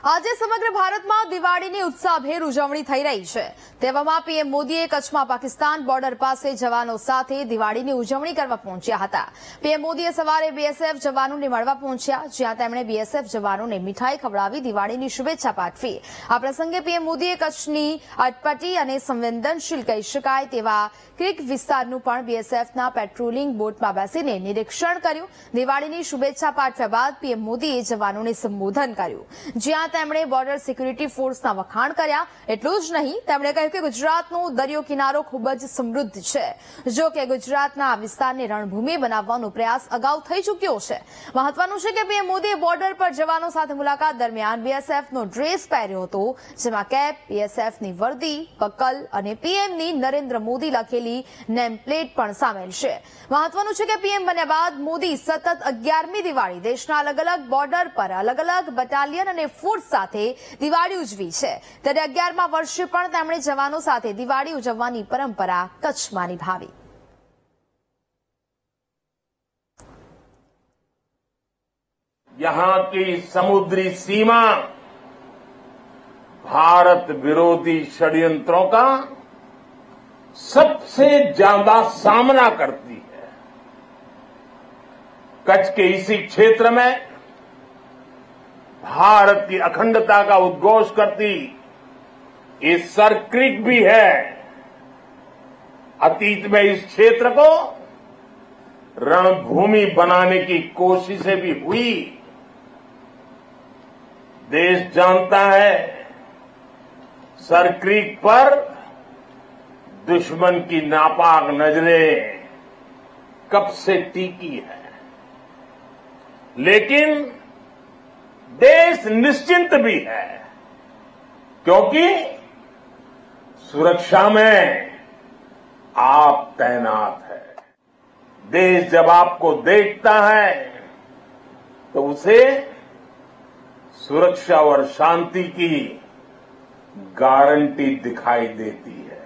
આજે સમગ્ર ભારતમાં દિવાળીની ઉત્સાહભેર ઉજવણી થઈ રહી છે। તેવામાં પીએમ મોદીએ કચ્છમાં પાકિસ્તાન બોર્ડર પાસે જવાનો સાથે દિવાળીની ઉજવણી કરવા પહોંચ્યા હતા। પીએમ મોદીએ સવારે બીએસએફ જવાનોને મળવા પહોંચ્યા, જ્યાં તેમણે બીએસએફ જવાનોને મીઠાઈ ખવડાવી દિવાળીની શુભેચ્છા પાઠવી। આ પ્રસંગે પીએમ મોદીએ કચ્છની અટપટી અને સંવેદનશીલ કહી શકાય તેવા ક્રીક વિસ્તારનું પણ બીએસએફના પેટ્રોલિંગ બોટમાં બેસીને નિરીક્ષણ કર્યું। દિવાળીની શુભેચ્છા પાઠવ્યા બાદ પીએમ મોદીએ જવાનોને સંબોધન કર્યું, જ્યાં તેમણે બોર્ડર સિક્યુરિટી ફોર્સના વખાણ કર્યા। એટલું જ નહીં, તેમણે કહ્યું કે ગુજરાતનો દરિયો કિનારો ખૂબ જ સમૃદ્ધ છે। જો કે ગુજરાતના આ વિસ્તારને રણભૂમિ બનાવવાનો પ્રયાસ અગાઉ થઈ ચૂક્યો છે। મહત્વનું છે કે પીએમ મોદીએ બોર્ડર પર જવાનો સાથે મુલાકાત દરમિયાન બીએસએફનો ડ્રેસ પહેર્યો હતો, જેમાં કેપ, બીએસએફની વર્દી, બકલ અને પીએમની નરેન્દ્ર મોદી લખેલી નેમ પ્લેટ પણ સામેલ છે। મહત્વનું છે કે પીએમ બન્યા બાદ મોદી સતત 11મી દિવાળી દેશના અલગ અલગ બોર્ડર પર અલગ અલગ બટાલિયન અને ફોર્સ સાથે દિવાળી ઉજવી છે। ત્યારે 11મા વર્ષે પણ તેમણે જવાનો સાથે દિવાળી ઉજવવાની પરંપરા કચ્છમાં નિભાવી। यहाँ की समुद्री सीमा भारत विरोधी षड्यंत्रों का सबसे ज्यादा सामना करती है। कच्छ के इसी क्षेत्र में भारत की अखंडता का उद्घोष करती ये सर क्रीक भी है। अतीत में इस क्षेत्र को रणभूमि बनाने की कोशिशें भी हुई। देश जानता है सर क्रीक पर दुश्मन की नापाक नजरें कब से टिकी है, लेकिन देश निश्चिंत भी है, क्योंकि सुरक्षा में आप तैनात है। देश जब आपको देखता है तो उसे सुरक्षा और शांति की गारंटी दिखाई देती है।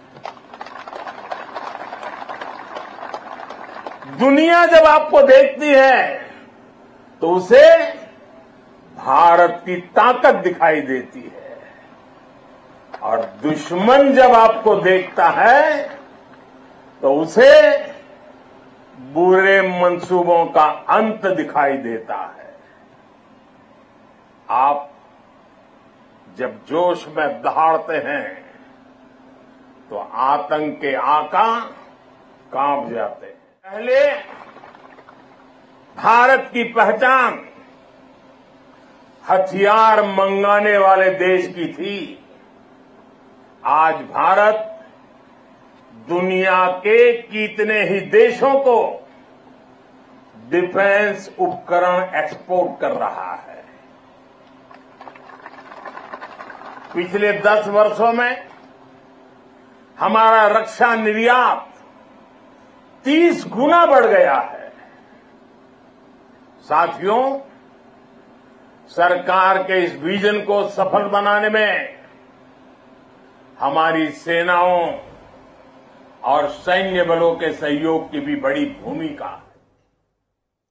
दुनिया जब आपको देखती है तो उसे भारत की ताकत दिखाई देती है, और दुश्मन जब आपको देखता है तो उसे बुरे मंसूबों का अंत दिखाई देता है। आप जब जोश में दहाड़ते हैं तो आतंक के आका कांप जाते हैं। पहले भारत की पहचान हथियार मंगाने वाले देश की थी। आज भारत दुनिया के कितने ही देशों को डिफेंस उपकरण एक्सपोर्ट कर रहा है। पिछले 10 वर्षों में हमारा रक्षा निर्यात 30 गुना बढ़ गया है। साथियों, सरकार के इस विजन को सफल बनाने में हमारी सेनाओं और सैन्य बलों के सहयोग की भी बड़ी भूमिका है।